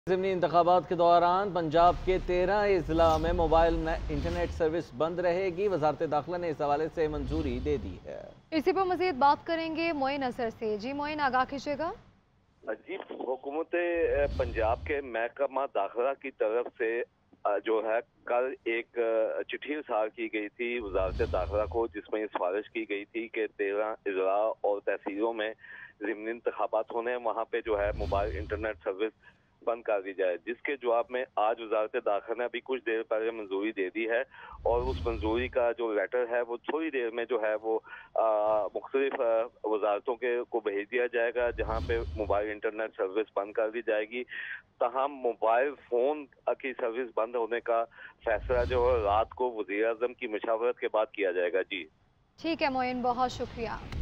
ज़िमनी इंतखाबात के दौरान पंजाब के 13 अजला में मोबाइल इंटरनेट सर्विस बंद रहेगी। वजारत दाखिला ने इस हवाले से मंजूरी दे दी है। इसी पर मजीद बात करेंगे मोइन असर से। जी मोइन, आगाह कीजिएगा। जी, हुकूमत पंजाब के महकमा दाखिला की तरफ से जो है कल एक चिट्ठी इरसाल की गई थी वजारत दाखिला को, जिसमें सिफारिश की गई थी कि 13 अजला और तहसीलों में ज़िमनी इंतखाबात होने, वहाँ पे जो है मोबाइल इंटरनेट सर्विस बंद कर दी जाए, जिसके जवाब में आज वजारत दाखिला ने अभी कुछ देर पहले मंजूरी दे दी है। और उस मंजूरी का जो लेटर है वो थोड़ी देर में जो है वो मुख्तलिफ वजारतों के को भेज दिया जाएगा, जहाँ पे मोबाइल इंटरनेट सर्विस बंद कर दी जाएगी। तहम मोबाइल फ़ोन की सर्विस बंद होने का फैसला जो है रात को वज़ीर आज़म की मशावरत के बाद किया जाएगा। जी ठीक है मोइन, बहुत शुक्रिया।